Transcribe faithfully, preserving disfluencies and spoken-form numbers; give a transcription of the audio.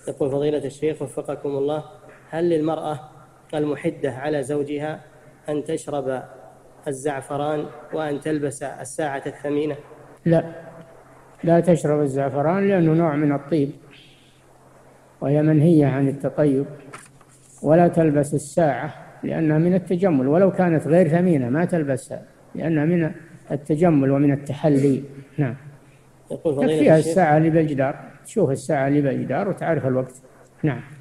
يقول فضيلة الشيخ وفقكم الله: هل للمرأة المحدة على زوجها أن تشرب الزعفران وأن تلبس الساعة الثمينة؟ لا، لا تشرب الزعفران لأنه نوع من الطيب وهي منهية عن التطيب، ولا تلبس الساعة لأنها من التجمل، ولو كانت غير ثمينة ما تلبسها لأنها من التجمل ومن التحلي. نعم. يقول فضيلة تكفيها الشيخ الساعة اللي بالجدار، تشوف الساعة اللي بالجدار وتعرف الوقت. نعم.